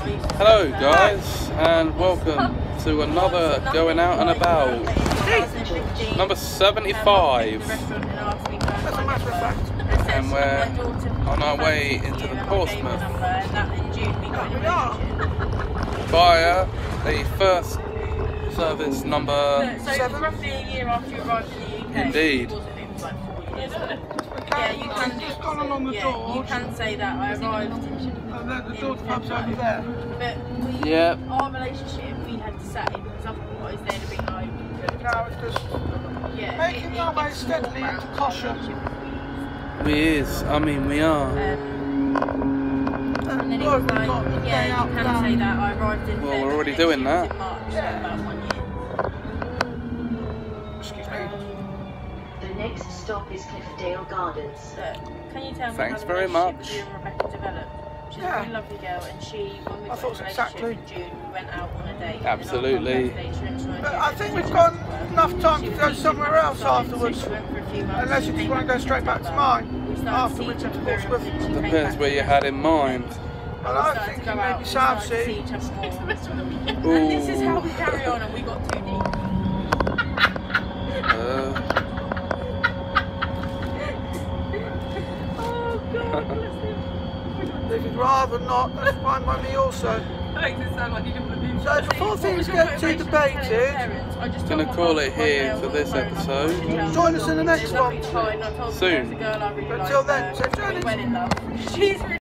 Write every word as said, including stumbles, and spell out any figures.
Hello guys, and welcome to another Going Out and About, number seventy-five, and we're on our way into the Portsmouth via the first service number seven. Roughly a year after you arrived in the U K. Indeed. Yeah, you can just gone along the door. You can say that I arrived in. And then the door pub's over there. But we, yep. our relationship, we had to say because otherwise they'd have been like. Now it's just yeah, making it, our it way steadily into caution. We is, I mean we are. Um, and then it was like, yeah, you can say that I arrived in. Well, we're already doing that. In March, so about one year. Excuse me. The next stop is Cliffdale Gardens. So, can you tell me Thanks how the very relationship much. with you and Rebecca developed? She's Yeah. a really lovely girl, and she, when we I got thought in a exactly. relationship in June, we went out on a date. Absolutely. But I think we've got enough time to go somewhere else afterwards. Unless you just want to go straight back to mine afterwards into Portsmouth. Depends where you had in mind. Well, I think maybe South Sea. And this is how we carry on, and we got too deep. Uh, Oh God, bless him. If you'd rather not, that's fine by me also. That makes it sound like you didn't want to do So before things get too debated, gonna call it here for this episode. join us in the next one. Soon. Until then, so Johnny. She's